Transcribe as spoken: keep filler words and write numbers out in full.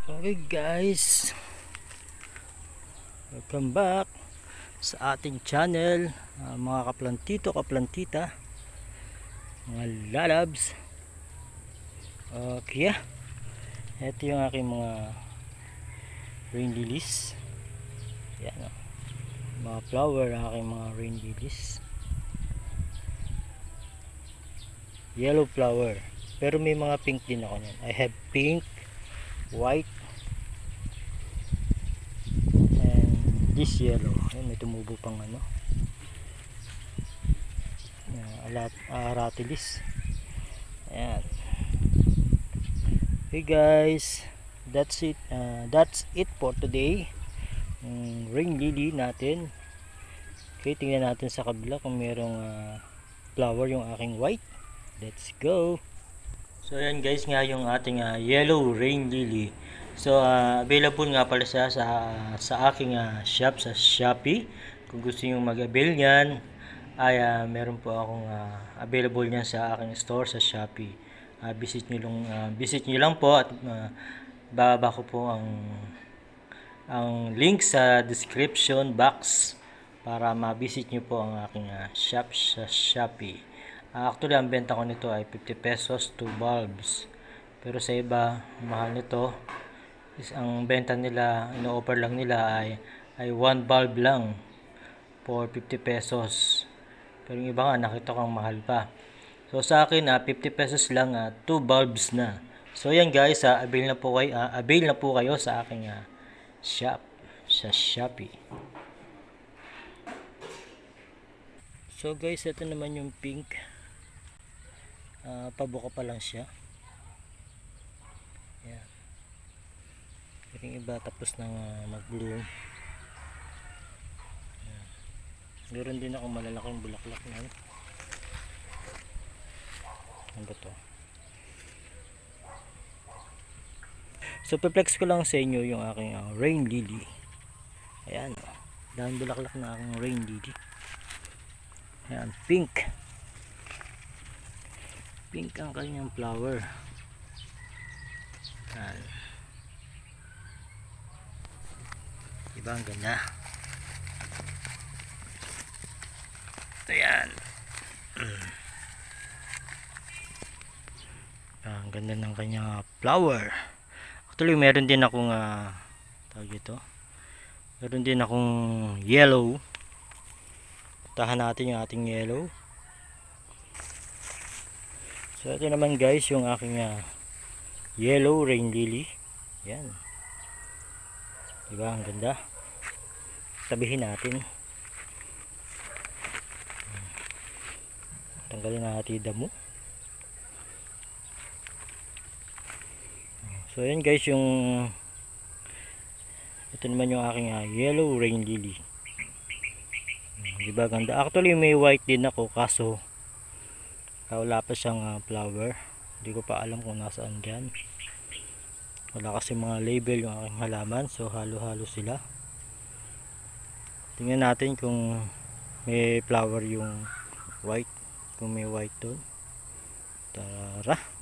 Okay guys, welcome back sa ating channel, uh, mga kaplantito, kaplantita, mga lalabs. Okay, ito yung aking mga rain lilies. Yan, oh. Mga flower, aking mga rain lilies, yellow flower, pero may mga pink din ako niyan. I have pink, white, and this yellow. Ayan, may tumubo pang ano, uh, alat, uh, aratilis. Ayan. Hey guys, that's it. Uh, that's it for today. Um, ring lily natin. Okay, tingnan natin sa kabila kung merong uh, flower yung aking white. Let's go. So ayan guys, nga yung ating uh, yellow rain lily. So uh, available nga pala siya sa sa aking uh, shop sa Shopee. Kung gusto niyo mag-avail niyan, ay uh, meron po akong uh, available niyan sa aking store sa Shopee. Uh, visit niyo lang uh, visit niyo lang po at uh, bababa ko po ang ang link sa description box para ma-visit niyo po ang aking uh, shop sa Shopee. Uh, actually, ang benta ko nito ay fifty pesos, two bulbs. Pero sa iba, mahal nito. Is ang benta nila, ino-offer lang nila ay ay one bulb lang for fifty pesos. Pero yung iba nga nakita ko ang mahal pa. So sa akin, uh, fifty pesos lang, uh, two bulbs na. So yan guys, uh, avail na po kayo, uh, avail na po kayo sa aking uh, shop sa Shopee. So guys, ito naman yung pink. Uh, pabuka pa lang siya. Yan. Yung iba tapos na uh, mag-bloom. Yan. Meron din ako malalaking bulaklak na. Ano ba to? So pe-flex ko lang sa inyo yung aking uh, rain lily. Ayan. Dahil bulaklak na aking rain lily. Ayan, pink. Pink ang kanyang flower. Ayan. Diba ang ganda? Ito yan. Mm. Ang ganda ng kanyang flower. Actually, meron din akong uh, tawag ito. Meron din akong yellow. Tahan natin yung ating yellow. So ito naman guys yung aking uh, yellow rain lily. Yan. Diba ang ganda? Tabihin natin. Tanggalin natin yung damo. So yan guys yung ito naman yung aking uh, yellow rain lily. Diba ganda? Actually may white din ako kaso wala pa siyang uh, flower. Hindi ko pa alam kung nasaan dyan. Wala kasi mga label yung aking halaman, so halo-halo sila. Tingnan natin kung may flower yung white, kung may white doon. Tara!